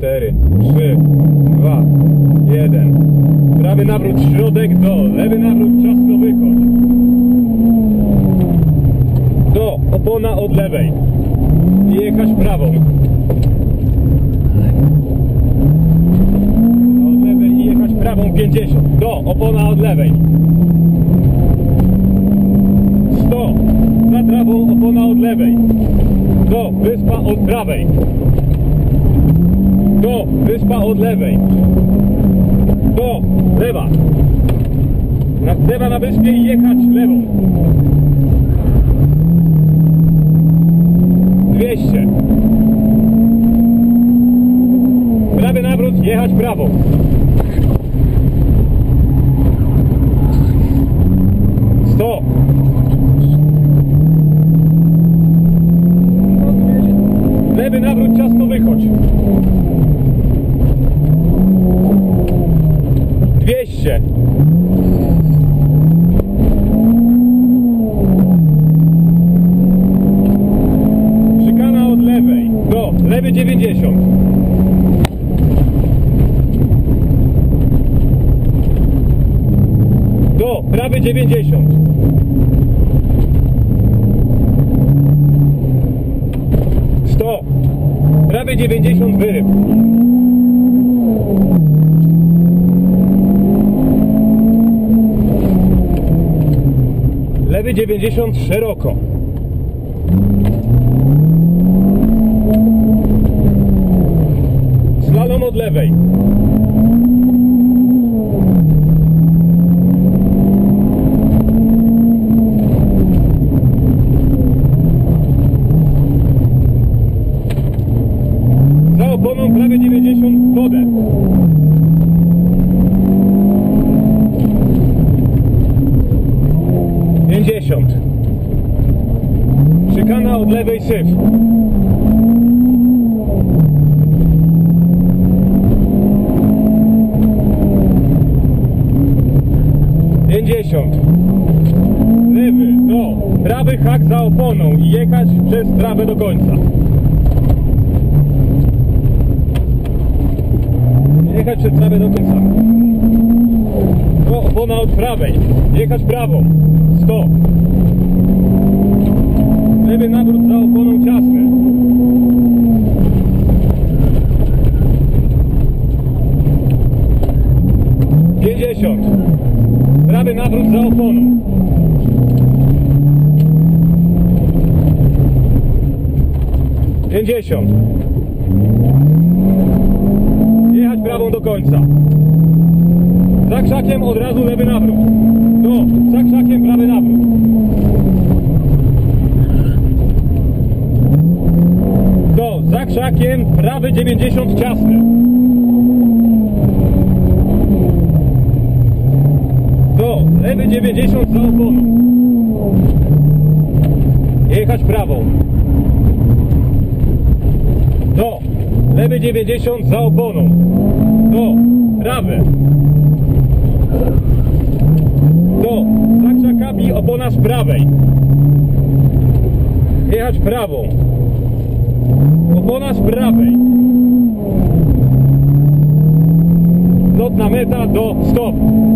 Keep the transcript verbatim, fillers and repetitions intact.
cztery, trzy, dwa, jeden. Prawy nawrót, środek do, lewy nawrót, ciasno wychodź. Do, opona od lewej. I jechać prawą. Od lewej i jechać prawą pięćdziesiąt. Do, opona od lewej. sto. Za trawą, opona od lewej. Do, wyspa od prawej. Do, wyspa od lewej. Do, lewa. Na, lewa na wyspie i jechać lewą. dwieście. Prawy nawrót, jechać prawą. sto. Lewy nawrót, ciasno wychodź. dwieście. Szykana od lewej. Do, lewy dziewięćdziesiąt. Do, prawy dziewięćdziesiąt. sto. Prawy dziewięćdziesiąt, wyryw. Lewy dziewięćdziesiąt, szeroko. Slalom od lewej. Za oponą prawie dziewięćdziesiąt, w wodę. pięćdziesiąt. Szykana od lewej, syf. pięćdziesiąt. Lewy, do. Prawy hak za oponą i jechać przez trawę do końca. Jechać przez trawę do końca. Do, opona od prawej. Jechać prawą. sto. Lewy nawrót za oponą, ciasne. pięćdziesiąt. Prawy nawrót za oponą. pięćdziesiąt. Jechać prawą do końca. Za krzakiem od razu lewy nawrót. Do, za krzakiem prawy nawrót. Do, za krzakiem prawy dziewięćdziesiąt, ciasne. Do, lewy dziewięćdziesiąt za oponą. Jechać prawą. Do, lewy dziewięćdziesiąt za oponą. Do, prawy. Do, za krzakami opona z prawej. Jechać prawą. Opona z prawej. Lotna meta, do, stop.